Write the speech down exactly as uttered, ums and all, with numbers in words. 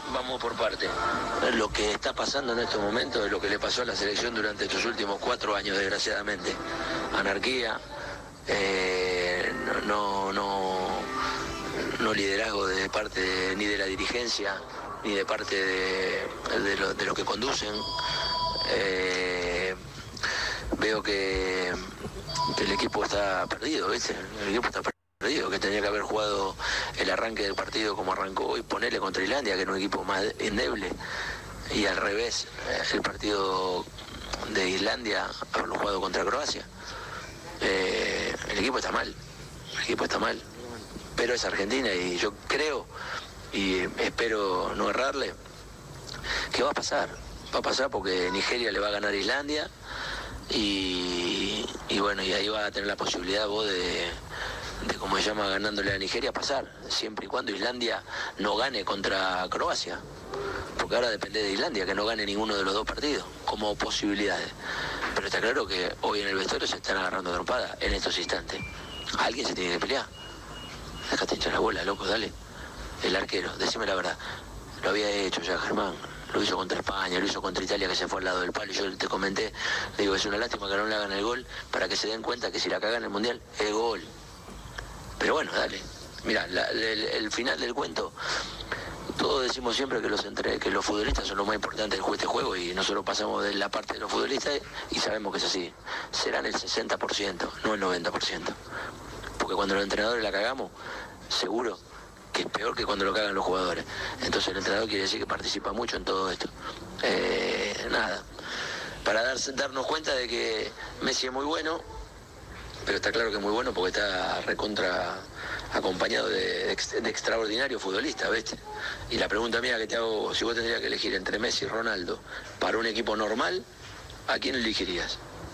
vamos por parte. Lo que está pasando en estos momentos es lo que le pasó a la selección durante estos últimos cuatro años, desgraciadamente. Anarquía, eh, no, no, no liderazgo de parte de, ni de la dirigencia, ni de parte de, de, lo, de los que conducen. Eh, veo que, que el equipo está perdido, ¿viste? El equipo está perdido, que tenía que haber jugado el arranque del partido como arrancó hoy, ponerle contra Islandia, que era un equipo más endeble, y al revés, el partido de Islandia haberlo jugado contra Croacia. Eh, el equipo está mal, el equipo está mal, pero es Argentina y yo creo y espero no errarle que va a pasar, va a pasar porque Nigeria le va a ganar a Islandia y, y bueno, y ahí va a tener la posibilidad vos de, de como se llama, ganándole a Nigeria, pasar, siempre y cuando Islandia no gane contra Croacia, porque ahora depende de Islandia que no gane ninguno de los dos partidos como posibilidades. Pero está claro que hoy en el vestuario se están agarrando trompadas en estos instantes. Alguien se tiene que pelear. Déjate hinchar la bola, loco, dale. El arquero, decime la verdad. Lo había hecho ya Germán, lo hizo contra España, lo hizo contra Italia, que se fue al lado del palo. Yo te comenté, le digo, es una lástima que no le hagan el gol para que se den cuenta que si la cagan en el Mundial, es gol. Pero bueno, dale. Mira, el, el final del cuento, todos decimos siempre que los entre, que los futbolistas son lo más importante de este juego y nosotros pasamos de la parte de los futbolistas y sabemos que es así. Serán el sesenta por ciento, no el noventa por ciento. Porque cuando los entrenadores la cagamos, seguro que es peor que cuando lo cagan los jugadores. Entonces el entrenador quiere decir que participa mucho en todo esto. Eh, nada, para dar, darnos cuenta de que Messi es muy bueno, pero está claro que es muy bueno porque está recontra acompañado de, de, de extraordinario futbolista, ¿viste? Y la pregunta mía que te hago, si vos tendrías que elegir entre Messi y Ronaldo para un equipo normal, ¿a quién elegirías?